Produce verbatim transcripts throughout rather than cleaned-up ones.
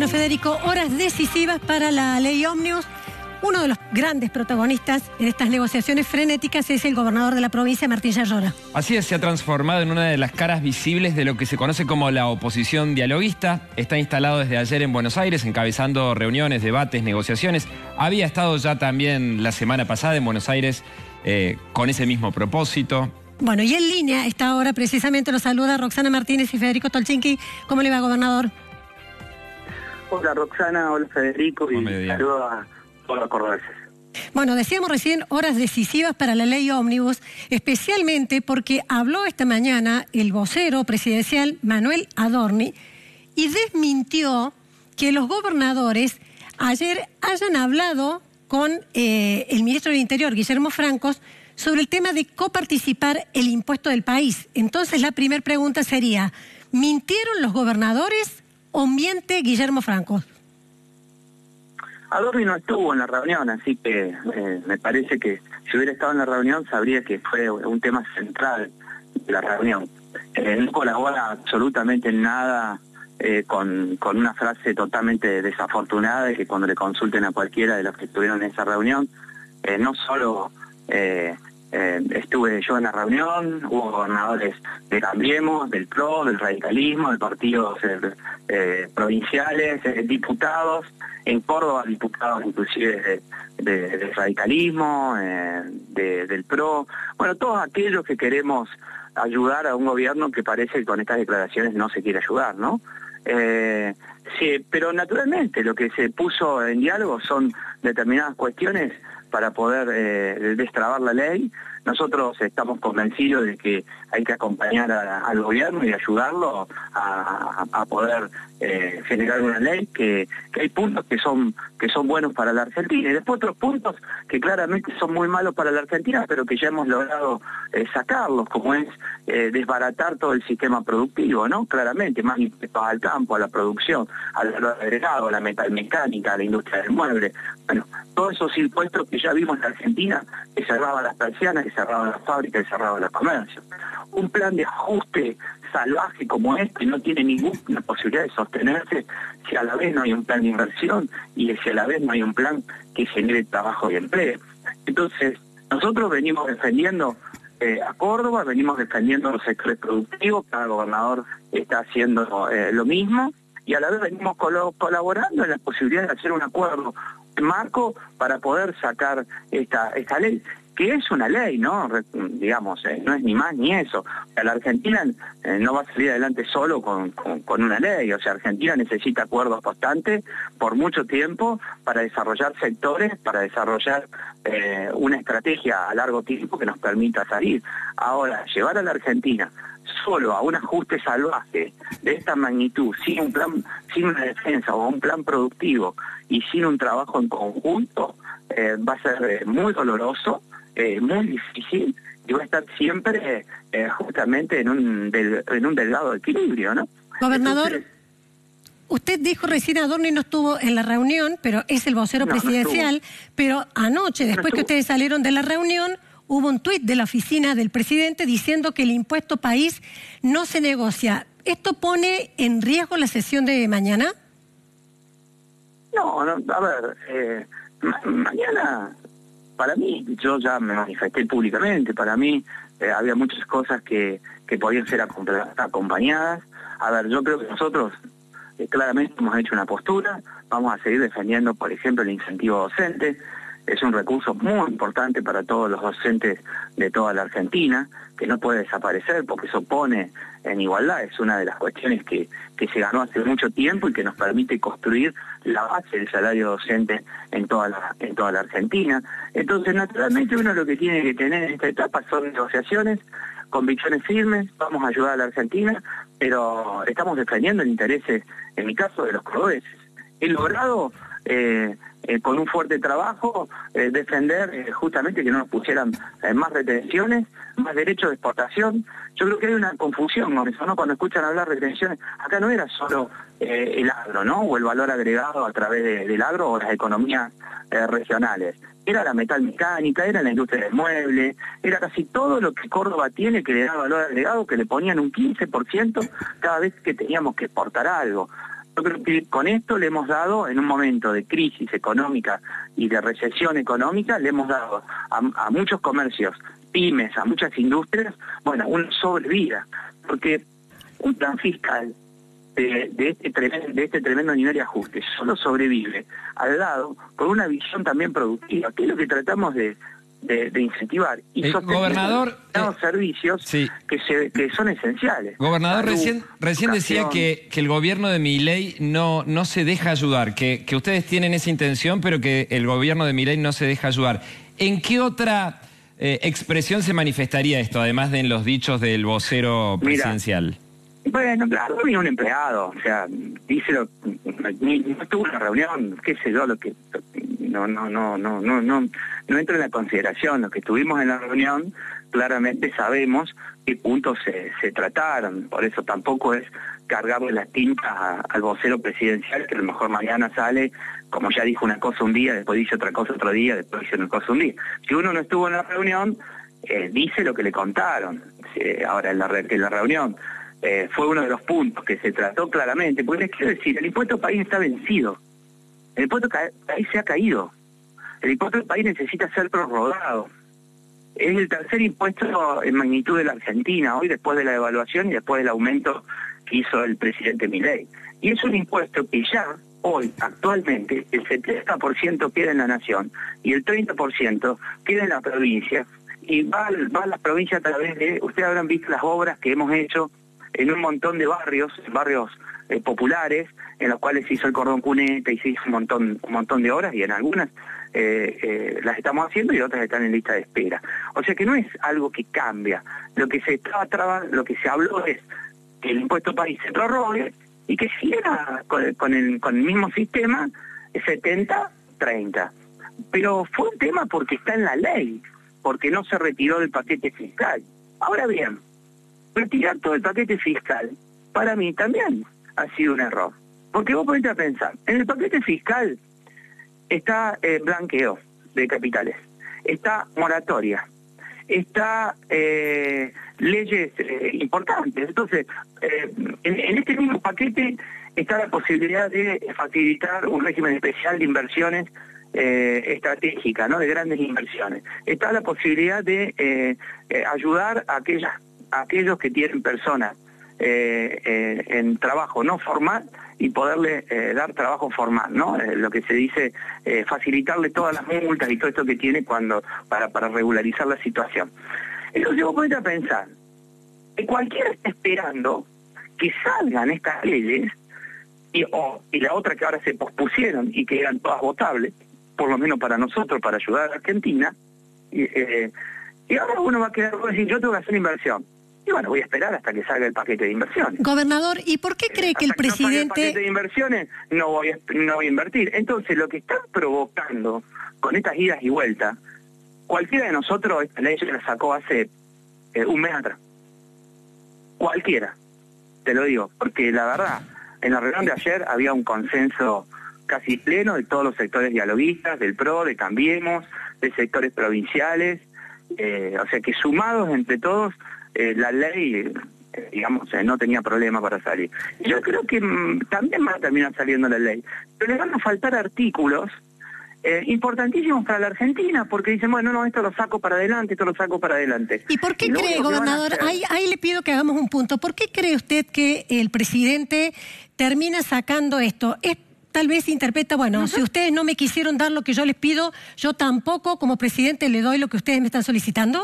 Bueno, Federico, horas decisivas para la ley ómnibus. Uno de los grandes protagonistas en estas negociaciones frenéticas es el gobernador de la provincia, Martín Yarlora. Así es, se ha transformado en una de las caras visibles de lo que se conoce como la oposición dialoguista. Está instalado desde ayer en Buenos Aires, encabezando reuniones, debates, negociaciones. Había estado ya también la semana pasada en Buenos Aires eh, con ese mismo propósito. Bueno, y en línea está ahora precisamente, los saluda Roxana Martínez y Federico Tolchinki. ¿Cómo le va, gobernador? Hola Roxana, hola Federico, y saludo a todos los cordobeses. Bueno, decíamos recién horas decisivas para la ley ómnibus, especialmente porque habló esta mañana el vocero presidencial Manuel Adorni y desmintió que los gobernadores ayer hayan hablado con eh, el ministro del Interior, Guillermo Francos, sobre el tema de coparticipar el impuesto del país. Entonces la primera pregunta sería, ¿mintieron los gobernadores o miente Guillermo Francos? Adorni no estuvo en la reunión, así que eh, me parece que si hubiera estado en la reunión sabría que fue un tema central de la reunión. Eh, no colabora absolutamente en nada eh, con, con una frase totalmente desafortunada de que cuando le consulten a cualquiera de los que estuvieron en esa reunión, eh, no solo eh, eh, estuve yo en la reunión, hubo gobernadores de Cambiemos, del P R O, del radicalismo, de partidos eh, eh, provinciales, eh, diputados, en Córdoba diputados inclusive de, de, del radicalismo, eh, de, del P R O, bueno, todos aquellos que queremos ayudar a un gobierno que parece que con estas declaraciones no se quiere ayudar, ¿no? Eh, sí, pero naturalmente lo que se puso en diálogo son determinadas cuestiones para poder eh, destrabar la ley. Nosotros estamos convencidos de que hay que acompañar a, al gobierno y ayudarlo a, a, a poder eh, generar una ley que, que hay puntos que son que son buenos para la Argentina y después otros puntos que claramente son muy malos para la Argentina, pero que ya hemos logrado eh, sacarlos, como es eh, desbaratar todo el sistema productivo, ¿no? Claramente, más impuestos al campo, a la producción, al valor agregado, a la metalmecánica, a la industria del mueble. Bueno, todos esos impuestos que ya vimos en la Argentina, que cerraban las persianas, que cerraban las fábricas, que cerraban los comercios. Un plan de ajuste salvaje como este no tiene ninguna posibilidad de sostenerse si a la vez no hay un plan de inversión y si a la vez no hay un plan que genere trabajo y empleo. Entonces, nosotros venimos defendiendo eh, a Córdoba, venimos defendiendo los sectores productivos, cada gobernador está haciendo eh, lo mismo, y a la vez venimos col colaborando en la posibilidad de hacer un acuerdo marco para poder sacar esta, esta ley, que es una ley, ¿no? Digamos, eh, no es ni más ni eso. O sea, la Argentina eh, no va a salir adelante solo con, con, con una ley. O sea, Argentina necesita acuerdos constantes por mucho tiempo para desarrollar sectores, para desarrollar eh, una estrategia a largo tiempo que nos permita salir. Ahora, llevar a la Argentina solo a un ajuste salvaje de esta magnitud, sin un plan, sin una defensa o un plan productivo y sin un trabajo en conjunto, eh, va a ser eh, muy doloroso, eh, muy difícil, y va a estar siempre eh, justamente en un, del, en un delgado equilibrio, ¿no? Gobernador, Entonces, usted dijo recién Adorni no estuvo en la reunión, pero es el vocero no, presidencial, no pero anoche, después no que ustedes salieron de la reunión, hubo un tuit de la oficina del presidente diciendo que el impuesto país no se negocia. ¿Esto pone en riesgo la sesión de mañana? No, no, a ver, eh, ma mañana, para mí, yo ya me manifesté públicamente, para mí eh, había muchas cosas que, que podían ser acompañadas. A ver, yo creo que nosotros eh, claramente hemos hecho una postura, vamos a seguir defendiendo, por ejemplo, el incentivo docente. Es un recurso muy importante para todos los docentes de toda la Argentina, que no puede desaparecer porque se opone en igualdad. Es una de las cuestiones que, que se ganó hace mucho tiempo y que nos permite construir la base del salario docente en toda la, en toda la Argentina. Entonces, naturalmente, uno lo que tiene que tener en esta etapa son negociaciones, convicciones firmes, vamos a ayudar a la Argentina, pero estamos defendiendo el interés, en mi caso, de los cordobeses. He logrado... Eh, eh, con un fuerte trabajo, eh, defender eh, justamente que no nos pusieran eh, más retenciones, más derechos de exportación. Yo creo que hay una confusión con eso, ¿no? Cuando escuchan hablar de retenciones, acá no era solo eh, el agro, ¿no? O el valor agregado a través de, del agro o las economías eh, regionales. Era la metalmecánica, era la industria del mueble, era casi todo lo que Córdoba tiene que le da valor agregado, que le ponían un quince por ciento cada vez que teníamos que exportar algo. Yo creo que con esto le hemos dado, en un momento de crisis económica y de recesión económica, le hemos dado a, a muchos comercios, pymes, a muchas industrias, bueno, una sobrevida. Porque un plan fiscal de, de, este tremendo, de este tremendo nivel de ajuste solo sobrevive al lado con una visión también productiva, que es lo que tratamos de... De, de incentivar y eh, gobernador, los eh, servicios sí. que, se, que son esenciales. Gobernador, Salud, recién, recién decía que, que el gobierno de Milei no, no se deja ayudar, que, que ustedes tienen esa intención, pero que el gobierno de Milei no se deja ayudar. ¿En qué otra eh, expresión se manifestaría esto, además de en los dichos del vocero presidencial? Mira, bueno, claro, ni un empleado, o sea, díselo, ni, no estuvo en la reunión, qué sé yo, lo que no, no, no, no, no, no, no entra en la consideración. Los que estuvimos en la reunión, claramente sabemos qué puntos se, se trataron, por eso tampoco es cargarle las tintas a, al vocero presidencial, que a lo mejor mañana sale, como ya dijo una cosa un día, después dice otra cosa otro día, después dice una cosa un día. Si uno no estuvo en la reunión, eh, dice lo que le contaron. Eh, ahora, en la, re, en la reunión, Eh, fue uno de los puntos que se trató claramente, porque les quiero decir, el impuesto al país está vencido, el impuesto al país se ha caído, el impuesto al país necesita ser prorrogado, es el tercer impuesto en magnitud de la Argentina, hoy después de la devaluación y después del aumento que hizo el presidente Milei, y es un impuesto que ya hoy, actualmente, el setenta por ciento queda en la nación y el treinta por ciento queda en la provincia, y va, va a las provincias a través de, ustedes habrán visto las obras que hemos hecho en un montón de barrios, barrios eh, populares, en los cuales se hizo el cordón cuneta y se hizo un montón, un montón de obras, y en algunas eh, eh, las estamos haciendo y otras están en lista de espera. O sea que no es algo que cambia. Lo que se estaba trabajando, lo que se habló es que el impuesto país se prorrogue y que siga con, con, el, con el mismo sistema setenta treinta. Pero fue un tema porque está en la ley, porque no se retiró del paquete fiscal. Ahora bien, retirar todo el paquete fiscal, para mí también ha sido un error. Porque vos ponete a pensar, en el paquete fiscal está eh, blanqueo de capitales, está moratoria, está eh, leyes eh, importantes. Entonces, eh, en, en este mismo paquete está la posibilidad de facilitar un régimen especial de inversiones eh, estratégicas, ¿no? De grandes inversiones. Está la posibilidad de eh, eh, ayudar a aquellas a aquellos que tienen personas eh, eh, en trabajo no formal y poderle eh, dar trabajo formal, ¿no? Eh, lo que se dice, eh, facilitarle todas las multas y todo esto que tiene cuando para, para regularizar la situación. Entonces vos podés pensar que cualquiera está esperando que salgan estas leyes y, oh, y la otra que ahora se pospusieron y que eran todas votables, por lo menos para nosotros, para ayudar a la Argentina, y, eh, y ahora uno va a quedar con decir, yo tengo que hacer inversión. Y bueno, voy a esperar hasta que salga el paquete de inversiones. Gobernador, ¿y por qué cree eh, que el presidente... Que no salga el paquete de inversiones, no voy, a, no voy a invertir. Entonces, lo que están provocando con estas idas y vueltas, cualquiera de nosotros, esta ley se la sacó hace eh, un mes atrás. Cualquiera, te lo digo, porque la verdad, en la reunión de ayer había un consenso casi pleno de todos los sectores dialoguistas, del P R O, de Cambiemos, de sectores provinciales, eh, o sea que sumados entre todos, Eh, la ley, eh, digamos, eh, no tenía problema para salir. Yo creo que mm, también va a terminar saliendo la ley, pero le van a faltar artículos eh, importantísimos para la Argentina, porque dicen, bueno, no, esto lo saco para adelante, esto lo saco para adelante. ¿Y por qué y cree, gobernador? Ahí, ahí le pido que hagamos un punto. ¿Por qué cree usted que el presidente termina sacando esto? ¿Es tal vez interpreta, bueno, uh-huh. si ustedes no me quisieron dar lo que yo les pido, yo tampoco como presidente le doy lo que ustedes me están solicitando?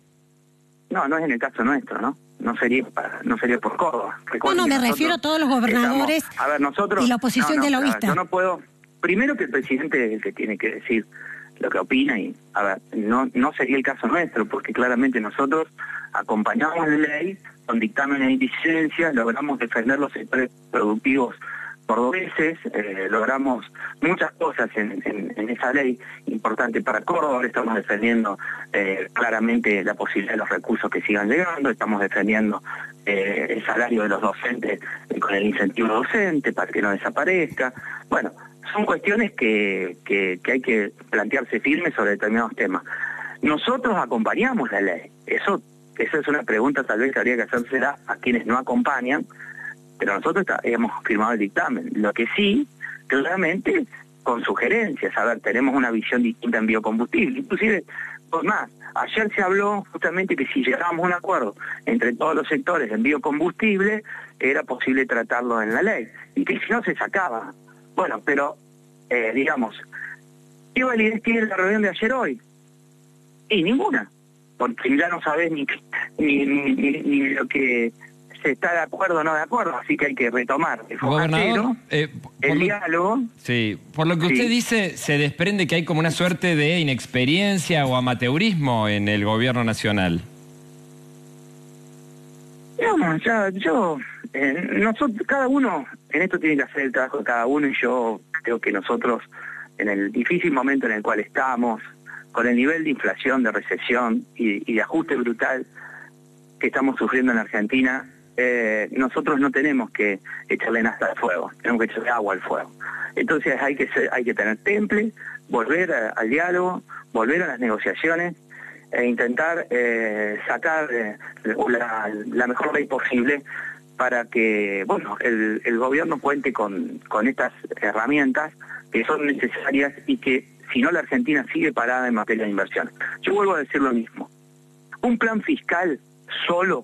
No, no es en el caso nuestro, ¿no? No sería para, no sería por Córdoba. No, no, me refiero a todos los gobernadores estamos, a ver, nosotros, y la oposición no, no, dialoguista. Yo no puedo... Primero que el presidente es el que tiene que decir lo que opina y, a ver, no, no sería el caso nuestro, porque claramente nosotros acompañamos la ley con dictámenes y disidencias, logramos defender los sectores productivos cordobeses, eh, logramos muchas cosas en, en, en esa ley importante para Córdoba, estamos defendiendo eh, claramente la posibilidad de los recursos que sigan llegando, estamos defendiendo eh, el salario de los docentes eh, con el incentivo docente para que no desaparezca. Bueno, son cuestiones que, que, que hay que plantearse firmes sobre determinados temas. Nosotros acompañamos la ley, eso, eso es una pregunta tal vez que habría que hacérsela a quienes no acompañan, pero nosotros está, hemos firmado el dictamen. Lo que sí, claramente, con sugerencias. A ver, tenemos una visión distinta en biocombustible. Inclusive, pues más, ayer se habló justamente que si llegábamos a un acuerdo entre todos los sectores en biocombustible, era posible tratarlo en la ley, y que si no se sacaba. Bueno, pero, eh, digamos, ¿qué validez tiene la reunión de ayer hoy? Y ninguna, porque ya no sabés ni, ni, ni, ni, ni lo que se está de acuerdo o no de acuerdo, así que hay que retomar el Gobernador, eh, el lo, diálogo. Sí, por lo que usted sí. dice, se desprende que hay como una suerte de inexperiencia o amateurismo en el gobierno nacional. No, ya, yo, eh, nosotros, cada uno, en esto tiene que hacer el trabajo de cada uno, y yo creo que nosotros, en el difícil momento en el cual estamos, con el nivel de inflación, de recesión y, y de ajuste brutal que estamos sufriendo en Argentina, eh, nosotros no tenemos que echarle nafta al fuego, tenemos que echarle agua al fuego. Entonces hay que ser, hay que tener temple, volver a, al diálogo, volver a las negociaciones e intentar eh, sacar eh, la, la mejor ley posible para que, bueno, el, el gobierno cuente con, con estas herramientas que son necesarias y que, si no, la Argentina sigue parada en materia de inversión. Yo vuelvo a decir lo mismo. Un plan fiscal solo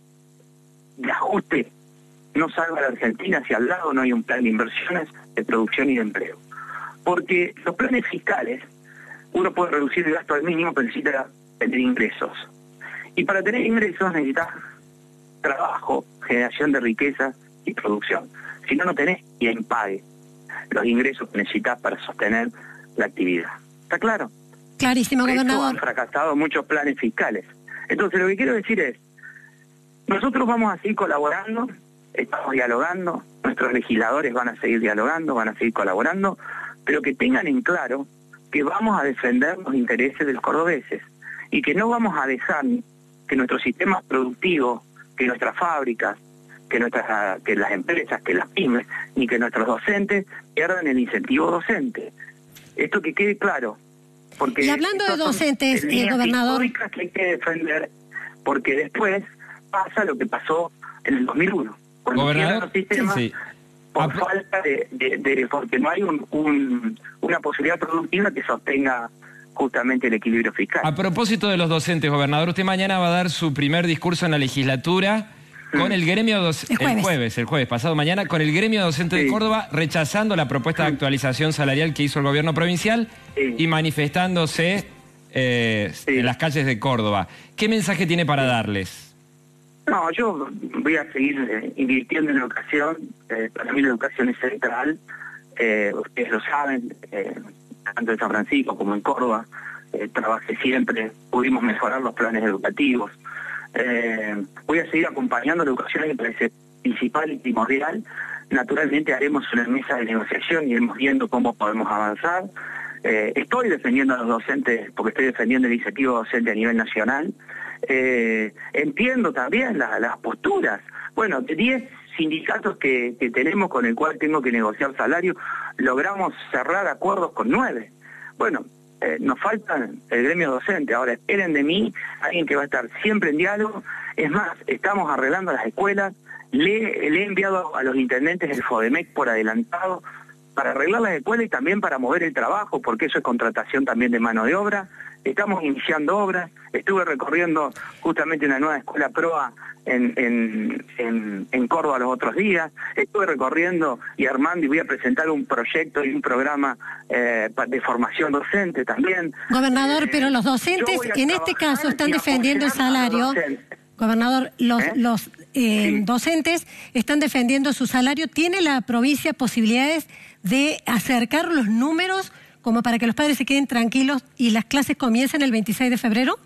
de ajuste no salva a la Argentina si al lado no hay un plan de inversiones, de producción y de empleo. Porque los planes fiscales, uno puede reducir el gasto al mínimo, pero necesita tener ingresos. Y para tener ingresos necesitas trabajo, generación de riqueza y producción. Si no, no tenés quien pague los ingresos que necesitas para sostener la actividad. ¿Está claro? Clarísimo, gobernador. Han fracasado muchos planes fiscales. Entonces, lo que quiero decir es, nosotros vamos a seguir colaborando, estamos dialogando, nuestros legisladores van a seguir dialogando, van a seguir colaborando, pero que tengan en claro que vamos a defender los intereses de los cordobeses y que no vamos a dejar que nuestros sistemas productivos, que nuestras fábricas, que nuestras, que las empresas, que las pymes, ni que nuestros docentes pierdan el incentivo docente. Esto que quede claro. Porque y hablando de docentes, eh, gobernador, que hay que defender, porque después pasa lo que pasó en el dos mil uno, cuando gobernador, los sistemas sí. por ah, falta de, de, de, porque no hay un, un, una posibilidad productiva que sostenga justamente el equilibrio fiscal. A propósito de los docentes, gobernador, usted mañana va a dar su primer discurso en la legislatura con el gremio docente, el, el jueves, el jueves pasado mañana, con el gremio docente sí. de Córdoba, rechazando la propuesta sí. de actualización salarial que hizo el gobierno provincial sí. y manifestándose eh, sí. en las calles de Córdoba. ¿Qué mensaje tiene para darles? No, yo voy a seguir eh, invirtiendo en educación. Eh, para mí la educación es central. Eh, ustedes lo saben, eh, tanto en San Francisco como en Córdoba, eh, trabajé siempre, pudimos mejorar los planes educativos. Eh, voy a seguir acompañando la educación, que me parece principal y primordial. Naturalmente haremos una mesa de negociación y iremos viendo cómo podemos avanzar. Eh, estoy defendiendo a los docentes, porque estoy defendiendo el incentivo docente a nivel nacional. Eh, entiendo también la, las posturas. Bueno, de diez sindicatos que, que tenemos con el cual tengo que negociar salario, logramos cerrar acuerdos con nueve. Bueno, eh, nos falta el gremio docente. Ahora esperen de mí alguien que va a estar siempre en diálogo. Es más, estamos arreglando las escuelas. Le, le he enviado a los intendentes el FODEMEC por adelantado para arreglar las escuelas y también para mover el trabajo, porque eso es contratación también de mano de obra. Estamos iniciando obras. Estuve recorriendo justamente una nueva escuela PROA en, en, en, en Córdoba los otros días. Estuve recorriendo y armando y voy a presentar un proyecto y un programa eh, de formación docente también. Gobernador, eh, pero los docentes en este caso están defendiendo el salario. Gobernador, los, ¿Eh? los eh, sí. docentes están defendiendo su salario. ¿Tiene la provincia posibilidades de acercar los números como para que los padres se queden tranquilos y las clases comiencen el veintiséis de febrero?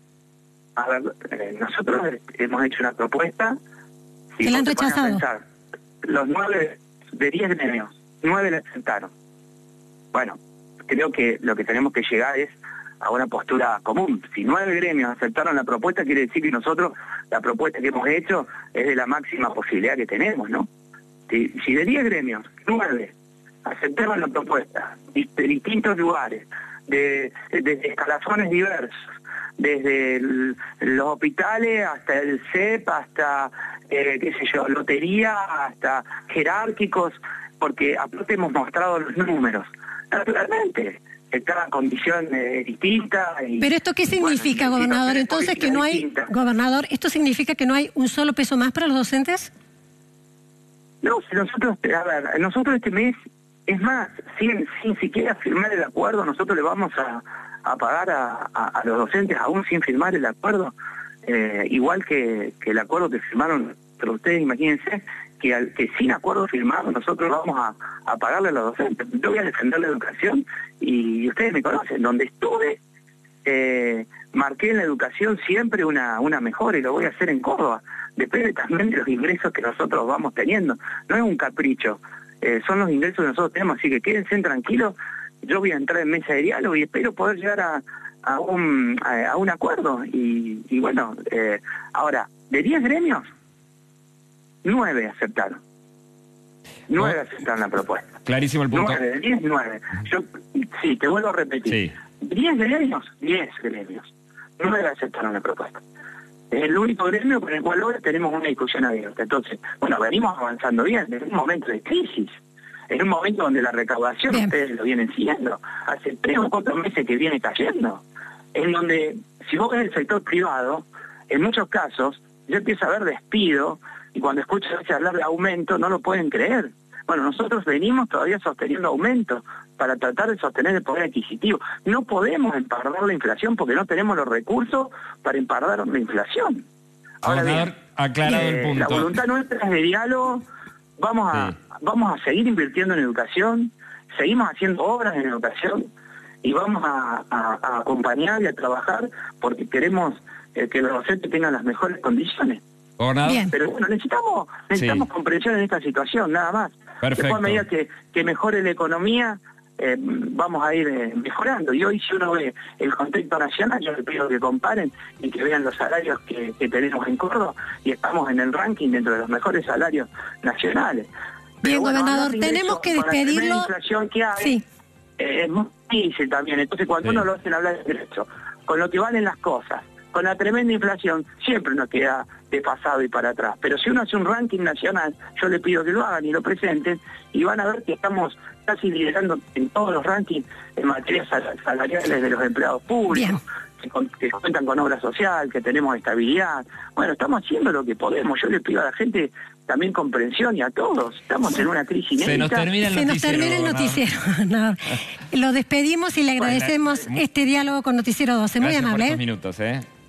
A ver, eh, nosotros hemos hecho una propuesta. ¿Que la han rechazado? Pensar, los nueve, de diez gremios, nueve la aceptaron. Bueno, creo que lo que tenemos que llegar es a una postura común. Si nueve gremios aceptaron la propuesta, quiere decir que nosotros, la propuesta que hemos hecho es de la máxima posibilidad que tenemos, ¿no? Si, si de diez gremios, nueve aceptaron la propuesta, de distintos lugares, de, de, de escalafones diversos, desde el, los hospitales hasta el C E P, hasta eh, qué sé yo, lotería, hasta jerárquicos, porque aparte hemos mostrado los números. Naturalmente, cada condición es distinta. Y, Pero esto qué significa, bueno, gobernador, entonces que no hay, distintas. Gobernador, ¿esto significa que no hay un solo peso más para los docentes? No, si nosotros, a ver, nosotros este mes, es más, sin, sin siquiera firmar el acuerdo, nosotros le vamos a, a pagar a, a, a los docentes aún sin firmar el acuerdo, eh, igual que, que el acuerdo que firmaron, pero ustedes imagínense que, al, que sin acuerdo firmado nosotros vamos a, a pagarle a los docentes. Yo voy a defender la educación y, y ustedes me conocen, donde estuve, eh, marqué en la educación siempre una, una mejora y lo voy a hacer en Córdoba. Depende también de los ingresos que nosotros vamos teniendo, no es un capricho. Eh, son los ingresos que nosotros tenemos, así que quédense tranquilos, yo voy a entrar en mesa de diálogo y espero poder llegar a, a, un, a, a un acuerdo. Y, y bueno, eh, ahora, de diez gremios, nueve aceptaron. nueve oh. aceptaron la propuesta. Clarísimo el punto. nueve, de diez, nueve. Yo, sí, te vuelvo a repetir. Sí. diez gremios, diez gremios. nueve aceptaron la propuesta. Es el único gremio con el cual ahora tenemos una discusión abierta. Entonces, bueno, venimos avanzando bien, en un momento de crisis, en un momento donde la recaudación, bien, ustedes lo vienen siguiendo, hace tres o cuatro meses que viene cayendo, en donde, si vos ves el sector privado, en muchos casos, ya empieza a haber despido, y cuando escuchas hablar de aumento, no lo pueden creer. Bueno, nosotros venimos todavía sosteniendo aumentos para tratar de sostener el poder adquisitivo. No podemos empardar la inflación porque no tenemos los recursos para empardar la inflación. Ahora bien, aclarado eh, el punto. La voluntad nuestra es de diálogo, vamos a, sí. vamos a seguir invirtiendo en educación, seguimos haciendo obras en educación y vamos a, a, a acompañar y a trabajar porque queremos eh, que los docentes tengan las mejores condiciones. Bien. Pero bueno, necesitamos necesitamos sí. comprensión en esta situación, nada más. Perfecto. Después, a medida que, que mejore la economía, eh, vamos a ir eh, mejorando. Y hoy, si uno ve el contexto nacional, yo les pido que comparen y que vean los salarios que, que tenemos en Córdoba, y estamos en el ranking dentro de los mejores salarios nacionales. Bien, bueno, gobernador, tenemos que despedirlo. La inflación que hay, sí. eh, es muy difícil también. Entonces, cuando sí. uno lo hacen hablar de derecho, con lo que valen las cosas, con la tremenda inflación, siempre nos queda de pasado y para atrás. Pero si uno hace un ranking nacional, yo le pido que lo hagan y lo presenten, y van a ver que estamos casi liderando en todos los rankings en materia salariales de los empleados públicos, que, con, que cuentan con obra social, que tenemos estabilidad. Bueno, estamos haciendo lo que podemos. Yo le pido a la gente también comprensión y a todos. Estamos en una crisis inédita. Se nos termina el Se noticiero. nos termina el noticiero. No. Lo despedimos y le agradecemos bueno, este diálogo con Noticiero doce. Muy amable. Por estos minutos, ¿eh?